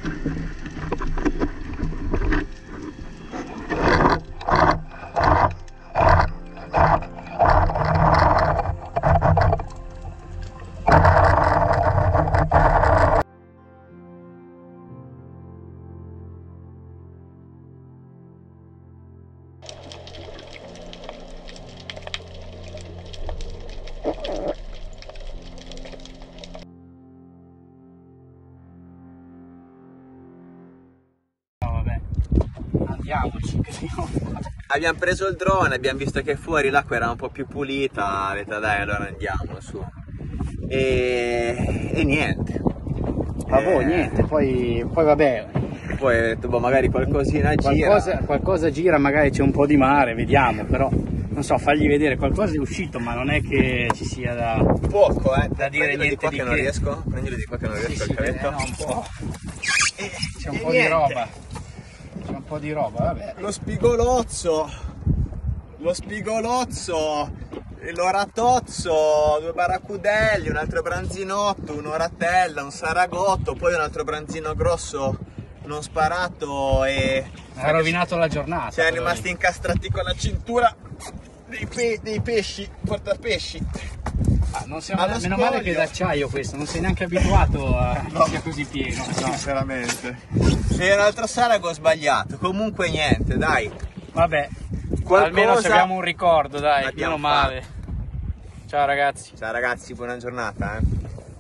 Abbiamo preso il drone, abbiamo visto che fuori l'acqua era un po' più pulita, ha detto dai allora andiamo su. E niente. Niente, poi vabbè. Poi ho detto, boh, magari qualcosina gira. Qualcosa gira, magari c'è un po' di mare, vediamo, però non so, fargli vedere, qualcosa è uscito, ma non è che ci sia da poco, da dire niente di qua di che non riesco. Prendilo di qua che non riesco al cavetto. No, un po'. C'è un po' di roba. C'è un po' di roba, vabbè. Lo spigolozzo, l'oratozzo, 2 barracudelli, un altro branzinotto, un'oratella, un saragotto, poi un altro branzino grosso non sparato e... ha rovinato la giornata. Siamo rimasti incastrati con la cintura dei pesci, portapesci. Non siamo, meno male che è d'acciaio questo, non sei neanche abituato a che sia così pieno. No, veramente. Se un altro sarago ho sbagliato, comunque niente, dai. Vabbè, almeno ci abbiamo un ricordo, dai, meno male. Ciao ragazzi. Ciao ragazzi, buona giornata.